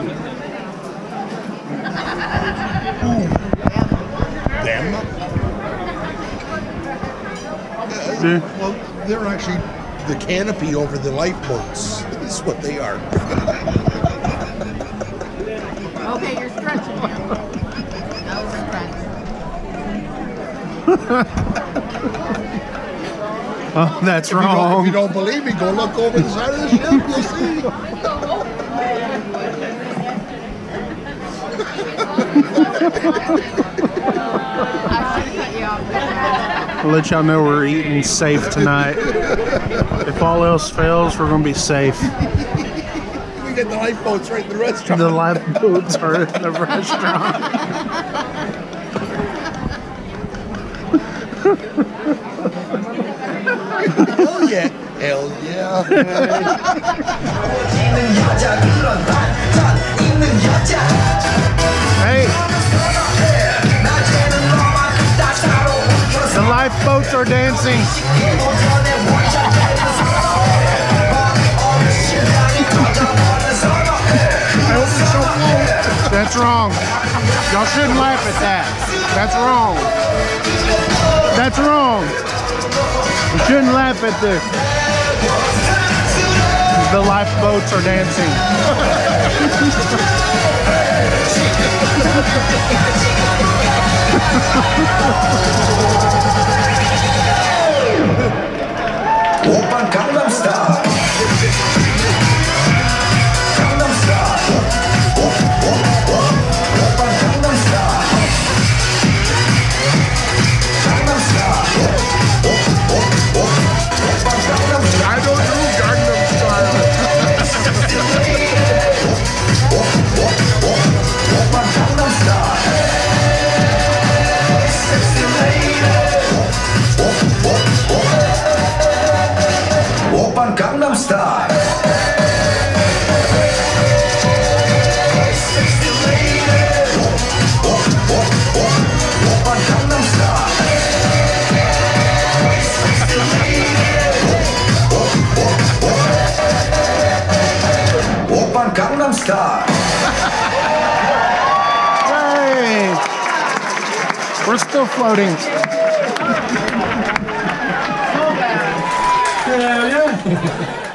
Them? Well, they're actually the canopy over the lifeboats. Is what they are. Okay, you're stretching now. Now we're stretching. Oh, that's wrong. If you don't believe me, go look over the side of the ship. You'll see. I'll let y'all know we're eating safe tonight. If all else fails, we're going to be safe. We get the lifeboats right in the restaurant. The lifeboats are in the restaurant. Hell yeah. Hell yeah. Hey. The lifeboats are dancing. That's wrong. Y'all shouldn't laugh at that. That's wrong. That's wrong. You shouldn't laugh at this. The lifeboats are dancing. Open Gangnam Style. Gangnam Style. Open Gangnam Style. Gangnam Style. I don't do Gangnam Style. Open Gangnam Style. Sexy lady. Open Gangnam Style. Sexy lady. Open Gangnam Style. Sexy lady. Open Gangnam Style. Hey! We're still floating. Yeah, yeah.